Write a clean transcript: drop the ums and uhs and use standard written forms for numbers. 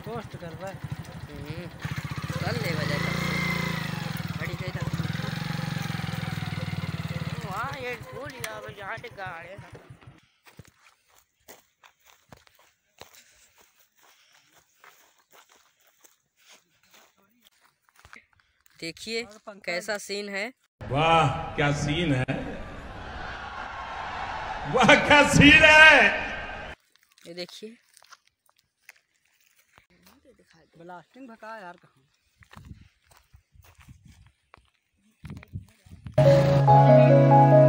Post कर भाई। कल ले बजा गाड़ी गई था वहाँ ये भूल गया बजा के गाड़ी। देखिए कैसा सीन है। वाह क्या सीन है, वाह क्या सीन है। ये देखिए ब्लास्टिंग भका यार कहाँ।